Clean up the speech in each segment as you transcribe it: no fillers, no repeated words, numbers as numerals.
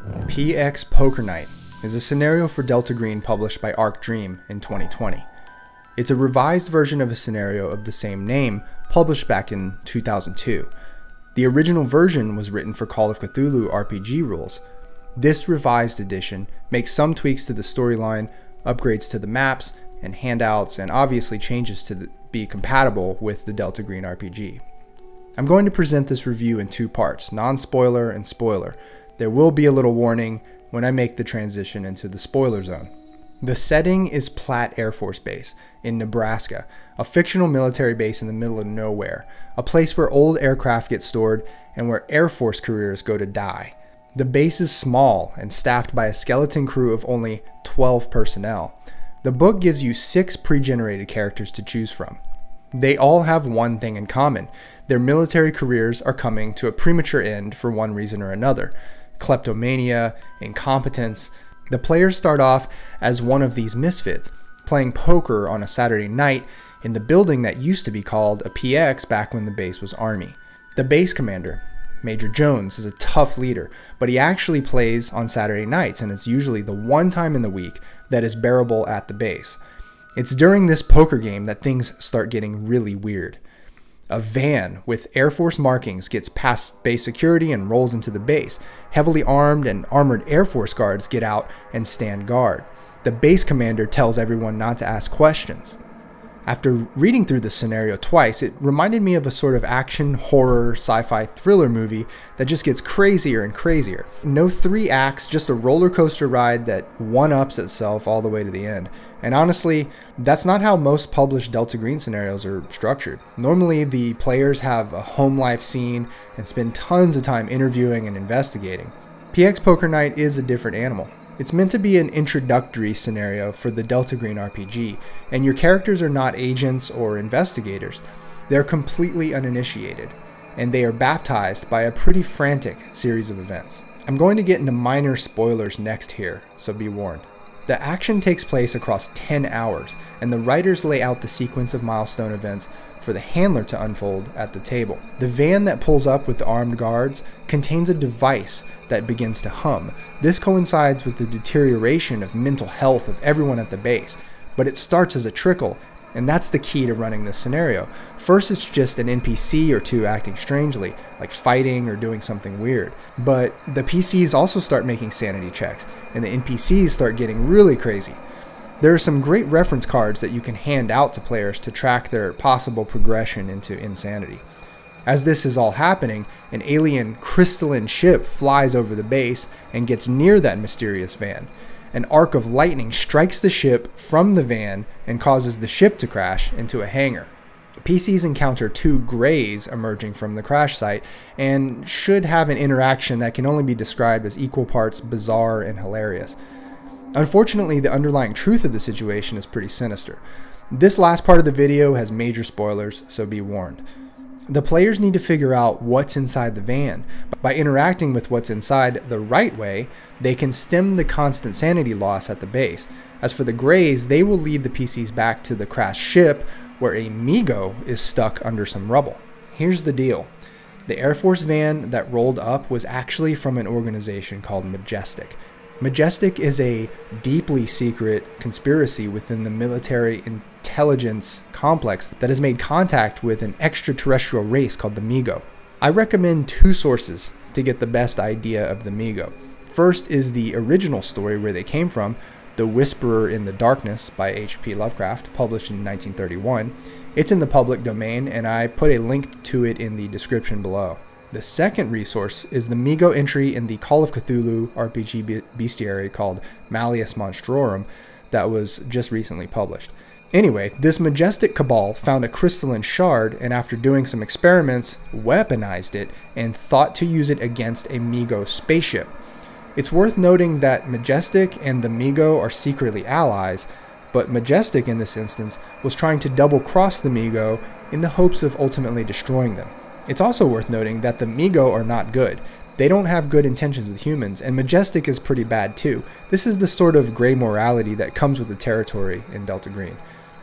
PX Poker Night is a scenario for Delta Green published by Arc Dream in 2020. It's a revised version of a scenario of the same name published back in 2002. The original version was written for Call of Cthulhu RPG rules. This revised edition makes some tweaks to the storyline, upgrades to the maps and handouts, and obviously changes to be compatible with the Delta Green RPG. I'm going to present this review in two parts, non-spoiler and spoiler. There will be a little warning when I make the transition into the spoiler zone. The setting is Platt Air Force Base in Nebraska, a fictional military base in the middle of nowhere, a place where old aircraft get stored and where Air Force careers go to die. The base is small and staffed by a skeleton crew of only 12 personnel. The book gives you 6 pre-generated characters to choose from. They all have one thing in common. Their military careers are coming to a premature end for one reason or another. Kleptomania, incompetence. The players start off as one of these misfits, playing poker on a Saturday night in the building that used to be called a PX back when the base was Army. The base commander, Major Jones, is a tough leader, but he actually plays on Saturday nights, and it's usually the one time in the week that is bearable at the base. It's during this poker game that things start getting really weird. A van with Air Force markings gets past base security and rolls into the base. Heavily armed and armored Air Force guards get out and stand guard. The base commander tells everyone not to ask questions. After reading through this scenario twice, it reminded me of a sort of action, horror, sci-fi thriller movie that just gets crazier and crazier. No 3 acts, just a roller coaster ride that one-ups itself all the way to the end. And honestly, that's not how most published Delta Green scenarios are structured. Normally, the players have a home life scene and spend tons of time interviewing and investigating. PX Poker Night is a different animal. It's meant to be an introductory scenario for the Delta Green RPG, and your characters are not agents or investigators. They're completely uninitiated, and they are baptized by a pretty frantic series of events. I'm going to get into minor spoilers next here, so be warned. The action takes place across 10 hours, and the writers lay out the sequence of milestone events for the handler to unfold at the table. The van that pulls up with the armed guards contains a device that begins to hum. This coincides with the deterioration of mental health of everyone at the base, but it starts as a trickle, and that's the key to running this scenario. First, it's just an NPC or two acting strangely, like fighting or doing something weird. But the PCs also start making sanity checks, and the NPCs start getting really crazy. There are some great reference cards that you can hand out to players to track their possible progression into insanity. As this is all happening, an alien crystalline ship flies over the base and gets near that mysterious van. An arc of lightning strikes the ship from the van and causes the ship to crash into a hangar. PCs encounter 2 greys emerging from the crash site and should have an interaction that can only be described as equal parts bizarre and hilarious. Unfortunately, the underlying truth of the situation is pretty sinister. This last part of the video has major spoilers, so be warned. The players need to figure out what's inside the van. By interacting with what's inside the right way, they can stem the constant sanity loss at the base. As for the Greys, they will lead the PCs back to the crashed ship where a Migo is stuck under some rubble. Here's the deal. The Air Force van that rolled up was actually from an organization called Majestic. Majestic is a deeply secret conspiracy within the military intelligence complex that has made contact with an extraterrestrial race called the Migo. I recommend 2 sources to get the best idea of the Migo. First is the original story where they came from, The Whisperer in the Darkness by H.P. Lovecraft, published in 1931. It's in the public domain, and I put a link to it in the description below. The second resource is the Migo entry in the Call of Cthulhu RPG bestiary called Malleus Monstrorum that was just recently published. Anyway, this majestic cabal found a crystalline shard, and after doing some experiments, weaponized it and thought to use it against a Migo spaceship. It's worth noting that Majestic and the Migo are secretly allies, but Majestic in this instance was trying to double-cross the Migo in the hopes of ultimately destroying them. It's also worth noting that the Migo are not good. They don't have good intentions with humans, and Majestic is pretty bad too. This is the sort of gray morality that comes with the territory in Delta Green.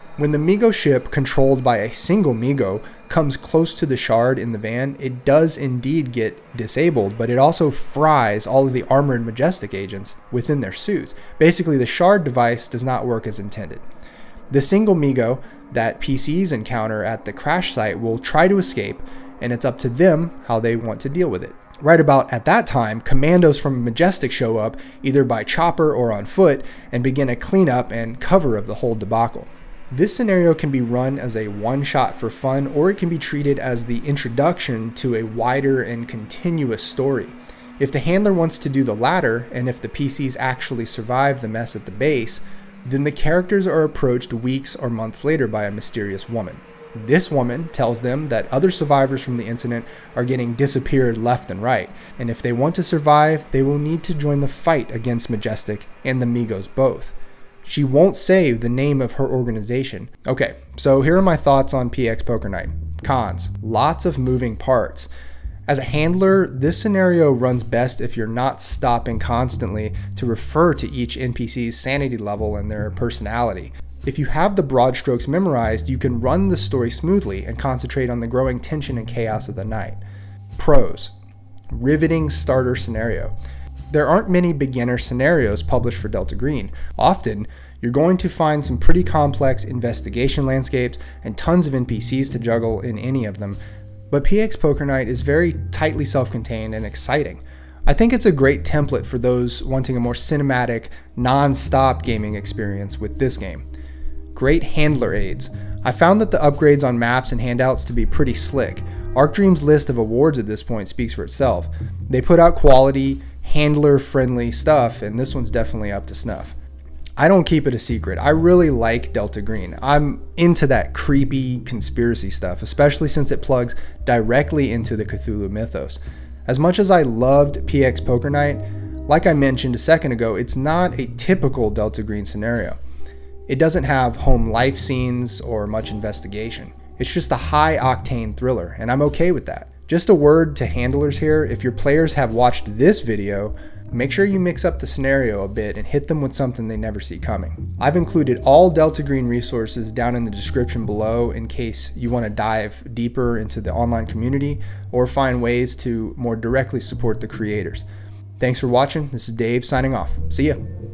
When the Mi-Go ship, controlled by a single Mi-Go, comes close to the shard in the van, it does indeed get disabled, but it also fries all of the armored Majestic agents within their suits. Basically, the shard device does not work as intended. The single Mi-Go that PCs encounter at the crash site will try to escape, and it's up to them how they want to deal with it. Right about at that time, commandos from Majestic show up, either by chopper or on foot, and begin a cleanup and cover of the whole debacle. This scenario can be run as a one-shot for fun, or it can be treated as the introduction to a wider and continuous story. If the handler wants to do the latter, and if the PCs actually survive the mess at the base, then the characters are approached weeks or months later by a mysterious woman. This woman tells them that other survivors from the incident are getting disappeared left and right, and if they want to survive, they will need to join the fight against Majestic and the Mi-Gos both. She won't say the name of her organization. Okay, so here are my thoughts on PX Poker Night. Cons: lots of moving parts. As a handler, this scenario runs best if you're not stopping constantly to refer to each NPC's sanity level and their personality. If you have the broad strokes memorized, you can run the story smoothly and concentrate on the growing tension and chaos of the night. Pros: riveting starter scenario. There aren't many beginner scenarios published for Delta Green. Often, you're going to find some pretty complex investigation landscapes and tons of NPCs to juggle in any of them, but PX Poker Night is very tightly self-contained and exciting. I think it's a great template for those wanting a more cinematic, non-stop gaming experience with this game. Great handler aids. I found that the upgrades on maps and handouts to be pretty slick. ArcDream's list of awards at this point speaks for itself. They put out quality, handler-friendly stuff, and this one's definitely up to snuff. I don't keep it a secret. I really like Delta Green. I'm into that creepy conspiracy stuff, especially since it plugs directly into the Cthulhu mythos. As much as I loved PX Poker Night, like I mentioned a second ago, it's not a typical Delta Green scenario. It doesn't have home life scenes or much investigation. It's just a high-octane thriller, and I'm okay with that. Just a word to handlers here: if your players have watched this video, make sure you mix up the scenario a bit and hit them with something they never see coming. I've included all Delta Green resources down in the description below in case you want to dive deeper into the online community or find ways to more directly support the creators. Thanks for watching. This is Dave signing off. See ya.